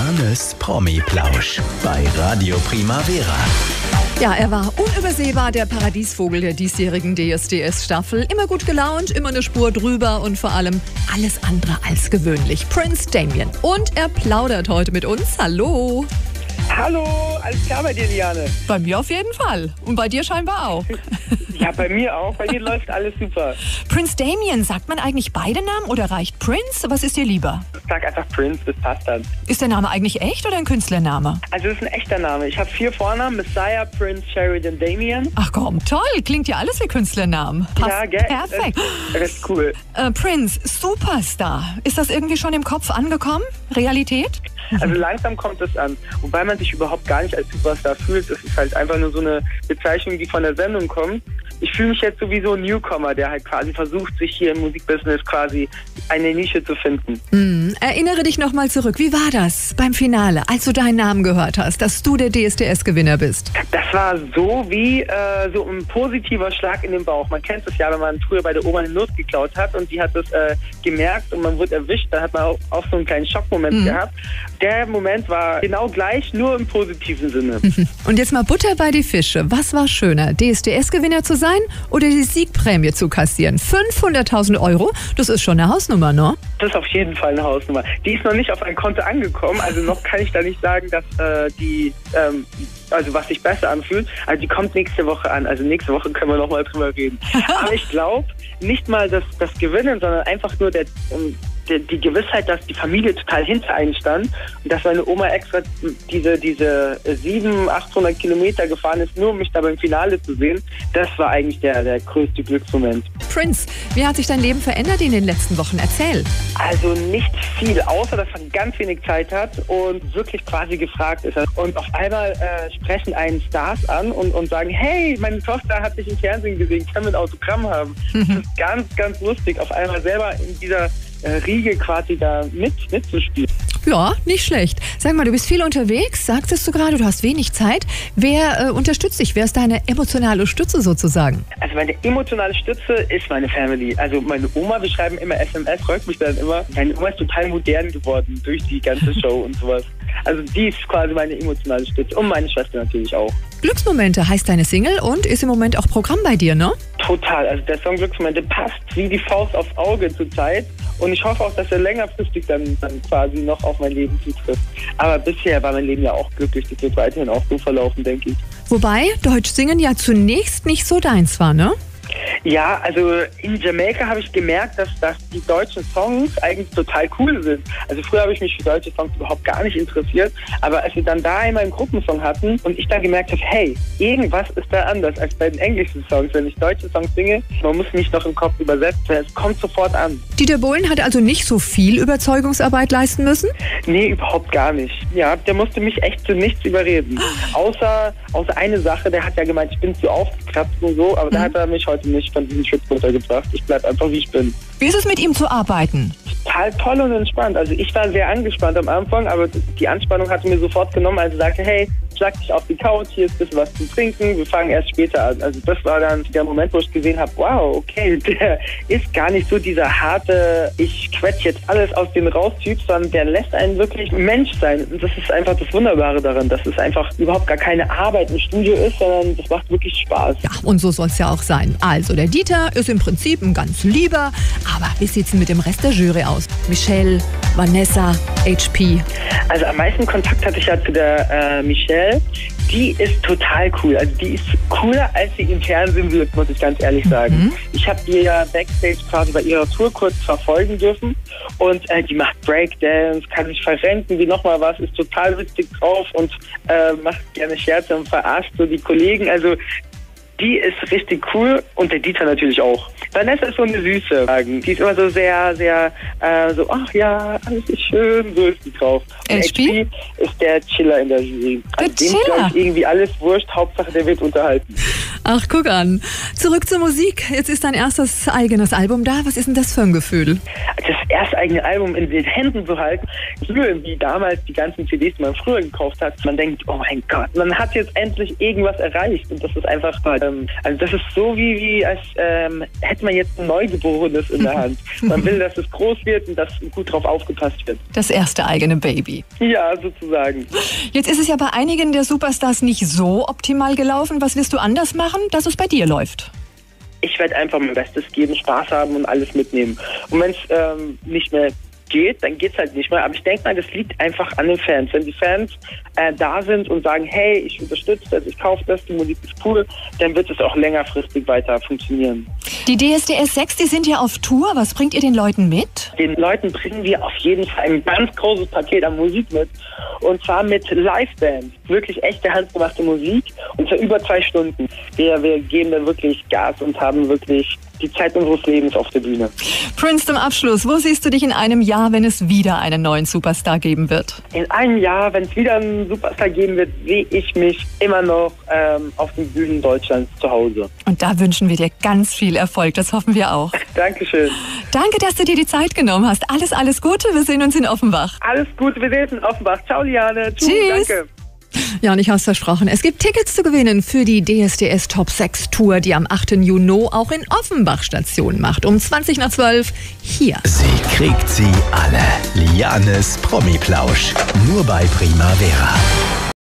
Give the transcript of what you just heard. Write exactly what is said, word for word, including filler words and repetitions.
Delianes Promi-Plausch bei Radio Primavera. Ja, er war unübersehbar, der Paradiesvogel der diesjährigen D S D S-Staffel. Immer gut gelaunt, immer eine Spur drüber und vor allem alles andere als gewöhnlich. Prince Damien. Und er plaudert heute mit uns. Hallo. Hallo, alles klar bei dir, Liane? Bei mir auf jeden Fall. Und bei dir scheinbar auch. Ja, bei mir auch. Bei dir läuft alles super. Prince Damien, sagt man eigentlich beide Namen oder reicht Prince? Was ist dir lieber? Sag einfach Prince, das passt dann. Ist der Name eigentlich echt oder ein Künstlername? Also das ist ein echter Name. Ich habe vier Vornamen. Messiah, Prince, Sheridan, Damien. Ach komm, toll. Klingt ja alles wie Künstlernamen. Passt Ja, gell? perfekt. Das, das ist cool. Äh, Prince, Superstar. Ist das irgendwie schon im Kopf angekommen? Realität? Also langsam kommt es an. Wobei man sich überhaupt gar nicht als Superstar fühlt. Das ist halt einfach nur so eine Bezeichnung, die von der Sendung kommt. Ich fühle mich jetzt sowieso ein Newcomer, der halt quasi versucht, sich hier im Musikbusiness quasi eine Nische zu finden. Mm, erinnere dich nochmal zurück. Wie war das beim Finale, als du deinen Namen gehört hast, dass du der D S D S-Gewinner bist? Das war so wie äh, so ein positiver Schlag in den Bauch. Man kennt es ja, wenn man früher bei der Oma eine Nuss geklaut hat und die hat das äh, gemerkt und man wurde erwischt. Da hat man auch, auch so einen kleinen Schockmoment mhm. gehabt. Der Moment war genau gleich, nur im positiven Sinne. Und jetzt mal Butter bei die Fische. Was war schöner, D S D S-Gewinner zu sein oder die Siegprämie zu kassieren? fünfhunderttausend Euro, das ist schon eine Hausnummer, ne? Das ist auf jeden Fall eine Hausnummer. Die ist noch nicht auf ein Konto angekommen, also noch kann ich da nicht sagen, dass äh, die, ähm, also was sich besser anfühlt. Also die kommt nächste Woche an, also nächste Woche können wir nochmal drüber reden. Aber ich glaube, nicht mal das, das Gewinnen, sondern einfach nur der... Um, die Gewissheit, dass die Familie total hinter einen stand und dass meine Oma extra diese, diese siebenhundert, achthundert Kilometer gefahren ist, nur um mich da beim Finale zu sehen, das war eigentlich der, der größte Glücksmoment. Prince, wie hat sich dein Leben verändert in den letzten Wochen? Erzähl. Also nicht viel, außer dass man ganz wenig Zeit hat und wirklich quasi gefragt ist. Und auf einmal äh, sprechen einen Stars an und, und sagen, hey, meine Tochter hat dich im Fernsehen gesehen, kann mit Autogramm haben. Das ist ganz, ganz lustig, auf einmal selber in dieser Riege quasi da mit, mitzuspielen. Ja, nicht schlecht. Sag mal, du bist viel unterwegs, sagtest du gerade, du hast wenig Zeit. Wer äh, unterstützt dich? Wer ist deine emotionale Stütze sozusagen? Also meine emotionale Stütze ist meine Family. Also meine Oma, wir schreiben immer S M S, freut mich dann immer. Meine Oma ist total modern geworden durch die ganze Show und sowas. Also die ist quasi meine emotionale Stütze und meine Schwester natürlich auch. Glücksmomente heißt deine Single und ist im Moment auch Programm bei dir, ne? Total, also der Song Glücksmomente passt wie die Faust aufs Auge zurzeit und ich hoffe auch, dass er längerfristig dann, dann quasi noch auf mein Leben zutrifft. Aber bisher war mein Leben ja auch glücklich, das wird weiterhin auch so verlaufen, denke ich. Wobei Deutsch singen ja zunächst nicht so deins war, ne? Ja, also in Jamaika habe ich gemerkt, dass, dass die deutschen Songs eigentlich total cool sind. Also früher habe ich mich für deutsche Songs überhaupt gar nicht interessiert, aber als wir dann da einmal einen Gruppensong hatten und ich dann gemerkt habe, hey, irgendwas ist da anders als bei den englischen Songs. Wenn ich deutsche Songs singe, man muss nicht noch im Kopf übersetzen, es kommt sofort an. Dieter Bohlen hat also nicht so viel Überzeugungsarbeit leisten müssen? Nee, überhaupt gar nicht. Ja, der musste mich echt zu nichts überreden. Außer, außer eine Sache, der hat ja gemeint, ich bin zu aufgekratzt und so, aber mhm. da hat er mich heute nicht von diesem Trip runtergebracht. Ich bleib einfach, wie ich bin. Wie ist es mit ihm zu arbeiten? Total toll und entspannt. Also ich war sehr angespannt am Anfang, aber die Anspannung hat mir sofort genommen, als er sagte, hey, schlag dich auf die Couch, hier ist ein bisschen was zu trinken, wir fangen erst später an. Also das war dann der Moment, wo ich gesehen habe, wow, okay, der ist gar nicht so dieser harte, ich quetsch jetzt alles aus dem raus-Typ, sondern der lässt einen wirklich Mensch sein. Und das ist einfach das Wunderbare daran, dass es einfach überhaupt gar keine Arbeit im Studio ist, sondern das macht wirklich Spaß. Ja, und so soll es ja auch sein. Also der Dieter ist im Prinzip ein ganz lieber, aber wie sieht es mit dem Rest der Jury aus? Michelle, Vanessa, H P? Also am meisten Kontakt hatte ich ja zu der äh, Michelle. Die ist total cool. Also die ist cooler, als sie im Fernsehen wird, muss ich ganz ehrlich sagen. Mhm. Ich habe die ja Backstage quasi bei ihrer Tour kurz verfolgen dürfen und äh, die macht Breakdance, kann sich verrenken wie nochmal was, ist total witzig drauf und äh, macht gerne Scherze und verarscht so die Kollegen. Also die ist richtig cool und der Dieter natürlich auch. Vanessa ist so eine Süße. Die ist immer so sehr, sehr, äh, so, ach ja, alles ist schön, so ist die drauf. Und H P ist der Chiller in der Jury. Der also dem ist, glaube ich, irgendwie alles wurscht, Hauptsache der wird unterhalten. Ach, guck an. Zurück zur Musik. Jetzt ist dein erstes eigenes Album da. Was ist denn das für ein Gefühl? Das erste eigene Album in den Händen zu halten, nur wie damals die ganzen C Ds, die man früher gekauft hat. Man denkt, oh mein Gott, man hat jetzt endlich irgendwas erreicht. Und das ist einfach, ähm, also das ist so wie, wie als ähm, hätte man jetzt ein Neugeborenes in der Hand. Man will, dass es groß wird und dass gut drauf aufgepasst wird. Das erste eigene Baby. Ja, sozusagen. Jetzt ist es ja bei einigen der Superstars nicht so optimal gelaufen. Was wirst du anders machen, dass es bei dir läuft? Ich werde einfach mein Bestes geben, Spaß haben und alles mitnehmen. Und wenn es ähm, nicht mehr geht, dann geht's halt nicht mehr. Aber ich denke mal, das liegt einfach an den Fans. Wenn die Fans äh, da sind und sagen, hey, ich unterstütze das, ich kaufe das, die Musik ist cool, dann wird es auch längerfristig weiter funktionieren. Die D S D S sechs, die sind ja auf Tour. Was bringt ihr den Leuten mit? Den Leuten bringen wir auf jeden Fall ein ganz großes Paket an Musik mit. Und zwar mit Liveband. Wirklich echte, handgemachte Musik. Und zwar über zwei Stunden. Wir, wir geben da wirklich Gas und haben wirklich die Zeit unseres Lebens auf der Bühne. Prince, zum Abschluss, wo siehst du dich in einem Jahr, wenn es wieder einen neuen Superstar geben wird? In einem Jahr, wenn es wieder einen Superstar geben wird, sehe ich mich immer noch ähm, auf den Bühnen Deutschlands zu Hause. Und da wünschen wir dir ganz viel Erfolg, das hoffen wir auch. Dankeschön. Danke, dass du dir die Zeit genommen hast. Alles, alles Gute, wir sehen uns in Offenbach. Alles Gute, wir sehen uns in Offenbach. Ciao, Liane. Tschüss. Danke. Ja, und ich habe es versprochen. Es gibt Tickets zu gewinnen für die D S D S Top sechs Tour, die am achten Juni auch in Offenbach Station macht. Um zwanzig nach zwölf hier. Sie kriegt sie alle. Lianes Promi-Plausch. Nur bei Primavera.